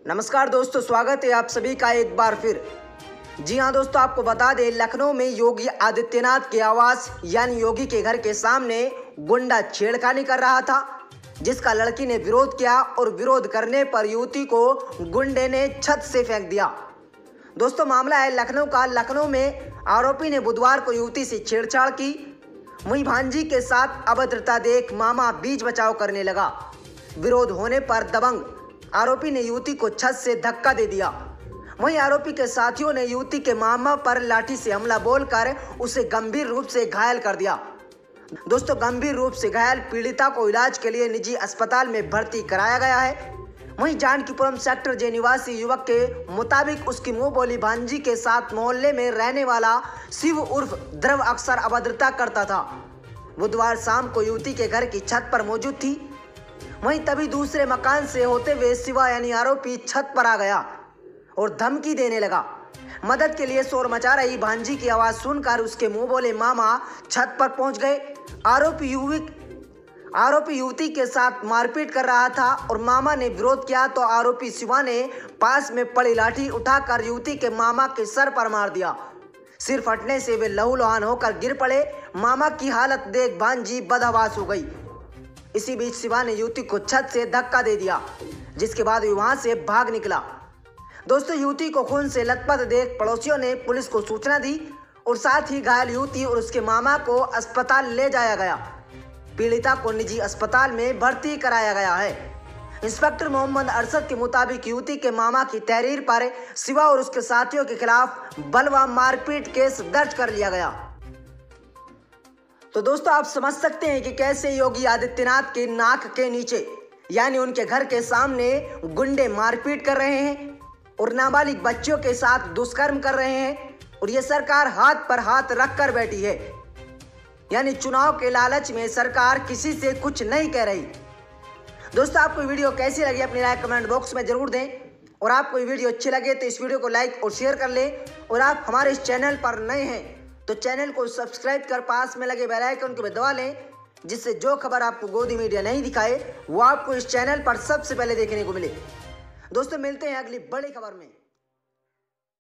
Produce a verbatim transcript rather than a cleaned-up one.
नमस्कार दोस्तों, स्वागत है आप सभी का एक बार फिर। जी हाँ दोस्तों, आपको बता दें लखनऊ में योगी आदित्यनाथ के आवास यानी योगी के घर के सामने गुंडा छेड़खानी कर रहा था, जिसका लड़की ने विरोध किया और विरोध करने पर युवती को गुंडे ने छत से फेंक दिया। दोस्तों मामला है लखनऊ का। लखनऊ में आरोपी ने बुधवार को युवती से छेड़छाड़ की। वहीं भांजी के साथ अभद्रता देख मामा बीच बचाव करने लगा। विरोध होने पर दबंग आरोपी ने युवती को छत से धक्का दे दिया। वहीं आरोपी के साथियों ने युवती के मामा पर लाठी से हमला बोलकर उसे गंभीर रूप से घायल कर दिया। दोस्तों गंभीर रूप से घायल पीड़िता को इलाज के लिए निजी अस्पताल में भर्ती कराया गया है। वहीं जानकीपुरम सेक्टर जे निवासी युवक के मुताबिक उसकी मुंह बोली भांजी के साथ मोहल्ले में रहने वाला शिव उर्फ ध्रुव अक्सर अभद्रता करता था। बुधवार शाम को युवती के घर की छत पर मौजूद थी। वहीं तभी दूसरे मकान से होते हुए शिवा यानी आरोपी छत पर आ गया और धमकी देने लगा। मदद के लिए शोर मचा रही भांजी की आवाज सुनकर उसके मुंह बोले मामा छत पर पहुंच गए। आरोपी युवक आरोपी युवती के साथ मारपीट कर रहा था और मामा ने विरोध किया तो आरोपी शिवा ने पास में पड़ी लाठी उठाकर युवती के मामा के सर पर मार दिया। सिर फटने से वे लहूलुहान होकर गिर पड़े। मामा की हालत देख भांजी बदहवास हो गई। इसी बीच शिवा ने युवती को छत से धक्का दे दिया, जिसके बाद वहां से भाग निकला। दोस्तों युवती को खून से लथपथ देख पड़ोसियों ने पुलिस को सूचना दी और साथ ही घायल युवती और उसके मामा को अस्पताल ले जाया गया। पीड़िता को निजी अस्पताल में भर्ती कराया गया है। इंस्पेक्टर मोहम्मद अरशद के मुताबिक युवती के मामा की तहरीर पर शिवा और उसके साथियों के खिलाफ बलवा मारपीट केस दर्ज कर लिया गया। तो दोस्तों आप समझ सकते हैं कि कैसे योगी आदित्यनाथ के नाक के नीचे यानी उनके घर के सामने गुंडे मारपीट कर रहे हैं और नाबालिग बच्चों के साथ दुष्कर्म कर रहे हैं, और ये सरकार हाथ पर हाथ रख कर बैठी है। यानी चुनाव के लालच में सरकार किसी से कुछ नहीं कह रही। दोस्तों आपको वीडियो कैसी लगी अपनी राय कमेंट बॉक्स में जरूर दें, और आपको ये वीडियो अच्छी लगे तो इस वीडियो को लाइक और शेयर कर लें। और आप हमारे इस चैनल पर नए हैं तो चैनल को सब्सक्राइब कर पास में लगे बेल आइकन को भी दबा लें, जिससे जो खबर आपको गोदी मीडिया नहीं दिखाए वो आपको इस चैनल पर सबसे पहले देखने को मिले। दोस्तों मिलते हैं अगली बड़ी खबर में।